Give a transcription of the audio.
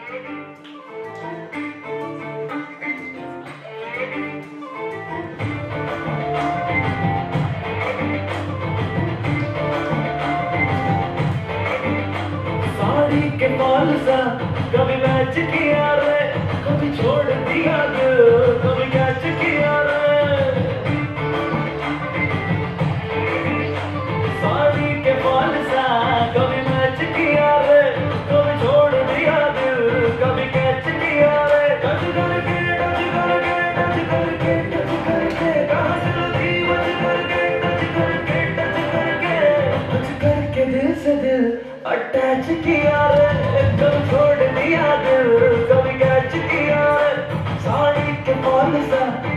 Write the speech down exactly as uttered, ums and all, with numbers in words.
साड़ी के बाल सा कभी मैच किया रे, कभी छोड़ दिया दिल, कभी कैच किया रे। साड़ी के बाल सा कभी मैच किया रे, कभी छोड़ दिया दिल, कभी कैच किया रे। टच करके टच करके टच करके टच करके कहाँ चलती बच करके, टच करके टच करके टच करके दिल से दिल अटैच किया रे, कभी छोड़ दिया दिल, कभी कैच किया रे। साड़ी के बाल सा